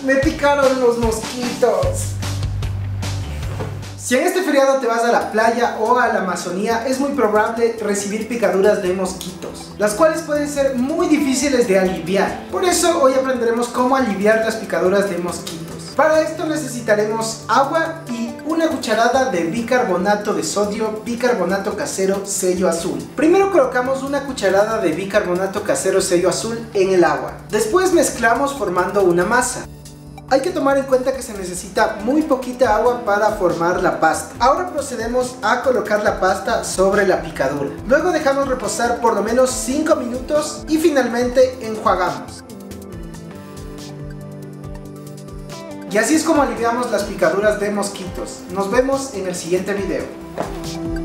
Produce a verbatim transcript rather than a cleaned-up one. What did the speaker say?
Me picaron los mosquitos. Si en este feriado te vas a la playa o a la Amazonía, es muy probable recibir picaduras de mosquitos, las cuales pueden ser muy difíciles de aliviar. Por eso hoy aprenderemos cómo aliviar las picaduras de mosquitos. Para esto necesitaremos agua y una cucharada de bicarbonato de sodio, bicarbonato casero sello azul. Primero colocamos una cucharada de bicarbonato casero sello azul en el agua. Después mezclamos formando una masa. Hay que tomar en cuenta que se necesita muy poquita agua para formar la pasta. Ahora procedemos a colocar la pasta sobre la picadura. Luego dejamos reposar por lo menos cinco minutos y finalmente enjuagamos. Y así es como aliviamos las picaduras de mosquitos. Nos vemos en el siguiente video.